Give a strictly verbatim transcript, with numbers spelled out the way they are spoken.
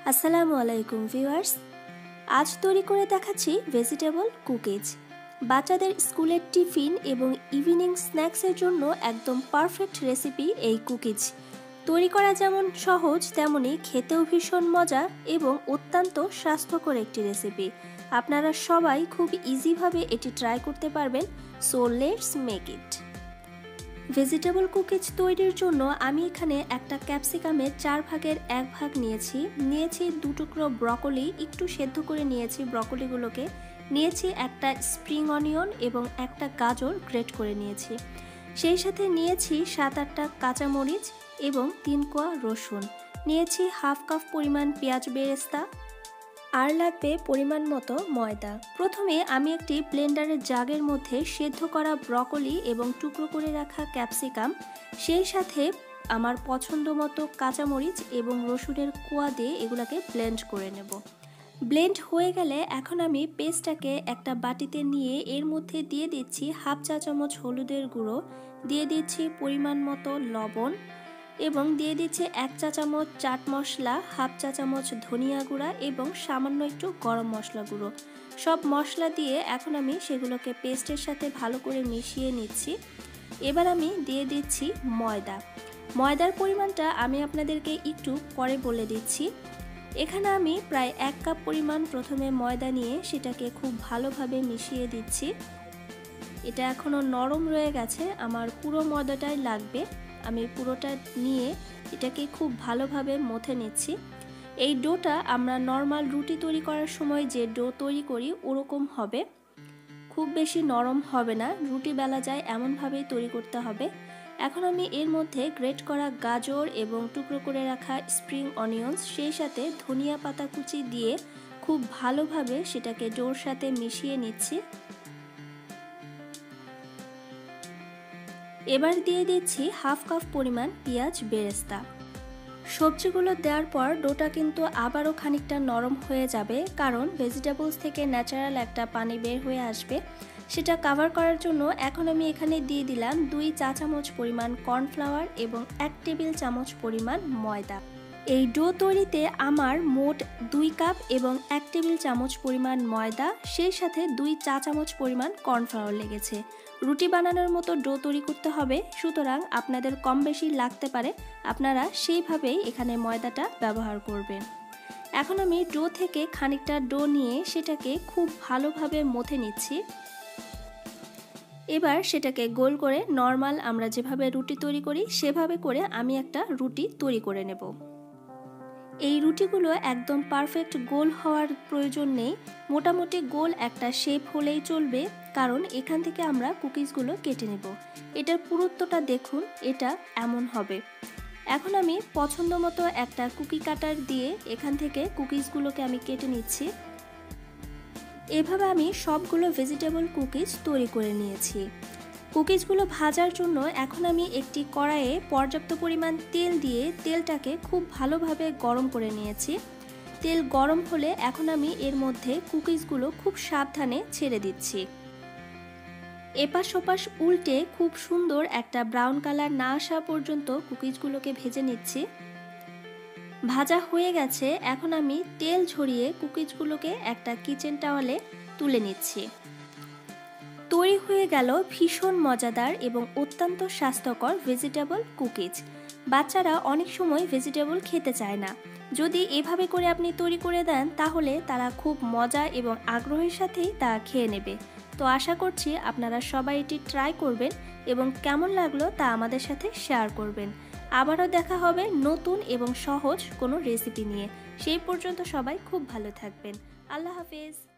আসসালামু আলাইকুম ভিউয়ার্স, আজ তৈরি করে দেখাচ্ছি ভেজিটেবল কুকিজ। বাচ্চাদের স্কুলের টিফিন এবং ইভিনিং স্ন্যাক্সের জন্য একদম পারফেক্ট রেসিপি এই কুকিজ। তৈরি করা যেমন সহজ তেমনি খেতেও ভীষণ মজা এবং অত্যন্ত স্বাস্থ্যকর একটি রেসিপি। আপনারা সবাই খুব ইজিভাবে এটি ট্রাই করতে পারবেন। So let's make it. Vegetable cookies তৈরির জন্য আমি এখানে একটা ক্যাপসিকামের চার ভাগের এক ভাগ নিয়েছি নিয়েছি দু টুকরো ব্রকলি, একটু সেদ্ধ করে নিয়েছি ব্রকলিগুলোকে। নিয়েছি একটা স্প্রিং অনিয়ন এবং একটা গাজর গ্রেট করে নিয়েছি। সেই সাথে নিয়েছি সাত আটটা কাঁচামরিচ এবং তিন কোয়া রসুন। নিয়েছি হাফ কাপ পরিমাণ পেঁয়াজ বেরেস্তা, আর লাগবে পরিমাণ মতো ময়দা। প্রথমে আমি একটি ব্লেন্ডারের জাগের মধ্যে সেদ্ধ করা ব্রকলি এবং টুকরো করে রাখা ক্যাপসিকাম, সেই সাথে আমার পছন্দ মতো কাঁচামরিচ এবং রসুনের কোয়া দিয়ে এগুলোকে ব্লেন্ড করে নেব। ব্লেন্ড হয়ে গেলে এখন আমি পেস্টটাকে একটা বাটিতে নিয়ে এর মধ্যে দিয়ে দিচ্ছি হাফ চা চামচ হলুদের গুঁড়ো, দিয়ে দিচ্ছি পরিমাণ মতো লবণ এবং দিয়ে দিচ্ছি এক চা চামচ চাট মশলা, হাফ চা চামচ ধনিয়া গুঁড়া এবং সামান্য একটু গরম মশলা গুঁড়ো। সব মশলা দিয়ে এখন আমি সেগুলোকে পেস্টের সাথে ভালো করে মিশিয়ে নিচ্ছি। এবার আমি দিয়ে দিচ্ছি ময়দা। ময়দার পরিমাণটা আমি আপনাদেরকে একটু পরে বলে দিচ্ছি। এখানে আমি প্রায় এক কাপ পরিমাণ প্রথমে ময়দা নিয়ে সেটাকে খুব ভালোভাবে মিশিয়ে দিচ্ছি। এটা এখনও নরম রয়ে গেছে, আমার পুরো ময়দাটাই লাগবে। আমি পুরোটা নিয়ে এটাকে খুব ভালোভাবে মথে নিচ্ছি। এই ডোটা আমরা নর্মাল রুটি তৈরি করার সময় যে ডো তৈরি করি ওরকম হবে, খুব বেশি নরম হবে না, রুটি বেলা যায় এমনভাবেই তৈরি করতে হবে। এখন আমি এর মধ্যে গ্রেট করা গাজর এবং টুকরো করে রাখা স্প্রিং অনিয়ন্স, সেই সাথে ধনিয়া পাতা কুচি দিয়ে খুব ভালোভাবে সেটাকে ডোর সাথে মিশিয়ে নিচ্ছি। এবার দিয়ে দিচ্ছি হাফ কাপ পরিমাণ পেঁয়াজ বেরেস্তা। সবজিগুলো দেওয়ার পর ডোটা কিন্তু আবারও খানিকটা নরম হয়ে যাবে, কারণ ভেজিটেবলস থেকে ন্যাচারাল একটা পানি বের হয়ে আসবে। সেটা কভার করার জন্য এখন আমি এখানে দিয়ে দিলাম দুই চা চামচ পরিমাণ কর্নফ্লাওয়ার এবং এক টেবিল চামচ পরিমাণ ময়দা। এই ডো তৈরিতে আমার মোট দুই কাপ এবং এক টেবিল চামচ পরিমাণ ময়দা, সেই সাথে দুই চা চামচ পরিমাণ কর্নফ্লাওয়ার লেগেছে। রুটি বানানোর মতো ডো তৈরি করতে হবে, সুতরাং আপনাদের কম বেশি লাগতে পারে, আপনারা সেইভাবেই এখানে ময়দাটা ব্যবহার করবেন। এখন আমি ডো থেকে খানিকটা ডো নিয়ে সেটাকে খুব ভালোভাবে মথে নিচ্ছি। এবার সেটাকে গোল করে নর্মাল আমরা যেভাবে রুটি তৈরি করি সেভাবে করে আমি একটা রুটি তৈরি করে নেব। এই রুটিগুলো একদম পারফেক্ট গোল হওয়ার প্রয়োজন নেই, মোটামুটি গোল একটা শেপ হলেই চলবে, কারণ এখান থেকে আমরা কুকিজগুলো কেটে নেব। এটার পুরুত্বটা দেখুন, এটা এমন হবে। এখন আমি পছন্দ মতো একটা কুকি কাটার দিয়ে এখান থেকে কুকিজগুলোকে আমি কেটে নিচ্ছি। এভাবে আমি সবগুলো ভেজিটেবল কুকিজ তৈরি করে নিয়েছি। কুকিজগুলো ভাজার জন্য এখন আমি একটি কড়াইয়ে পর্যাপ্ত পরিমাণ তেল দিয়ে তেলটাকে খুব ভালোভাবে গরম করে নিয়েছি। তেল গরম হলে এখন আমি এর মধ্যে কুকিজগুলো খুব সাবধানে ছেড়ে দিচ্ছি। এপাশ ওপাশ উল্টে খুব সুন্দর একটা ব্রাউন কালার না আসা পর্যন্ত কুকিজগুলোকে ভেজে নিচ্ছি। ভাজা হয়ে গেছে, এখন আমি তেল ঝরিয়ে কুকিজগুলোকে একটা কিচেন টাওয়ালে তুলে নিচ্ছি। তৈরি হয়ে গেল ভীষণ মজাদার এবং অত্যন্ত স্বাস্থ্যকর ভেজিটেবল কুকিজ। বাচ্চারা অনেক সময় ভেজিটেবল খেতে চায় না, যদি এভাবে করে আপনি তৈরি করে দেন তাহলে তারা খুব মজা এবং আগ্রহের সাথেই তা খেয়ে নেবে। তো আশা করছি আপনারা সবাই এটি ট্রাই করবেন এবং কেমন লাগলো তা আমাদের সাথে শেয়ার করবেন। আবারও দেখা হবে নতুন এবং সহজ কোনো রেসিপি নিয়ে। সেই পর্যন্ত সবাই খুব ভালো থাকবেন। আল্লাহ হাফেজ।